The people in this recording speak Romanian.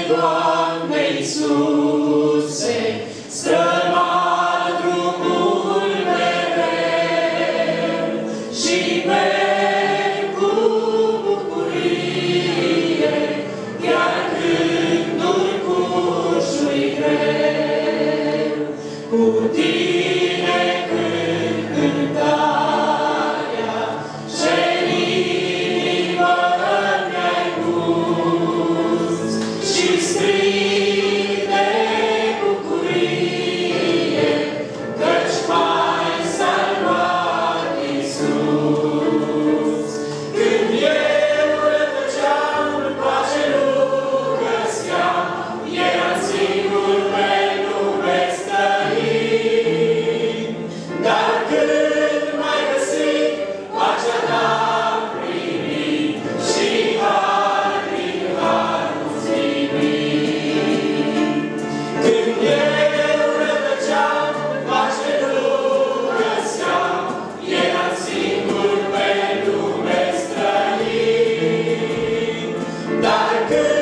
Doamne Iisuse, străbat drumul mereu și merg cu bucurie, chiar când urcușul-i greu. Cu tine cânt cântarea și-n inimă mi-ai pus și strig de bucurie, căci m-ai salvat, Iisus. Când eu rătăceam, în pace nu găseam, eram singur pe lume străin. Dar când m-ai găsit, pacea ta-am primit și har prin har mulțumit. Când eu rătăceam, pace nu găseam, eram singur pe lume străin. Dar când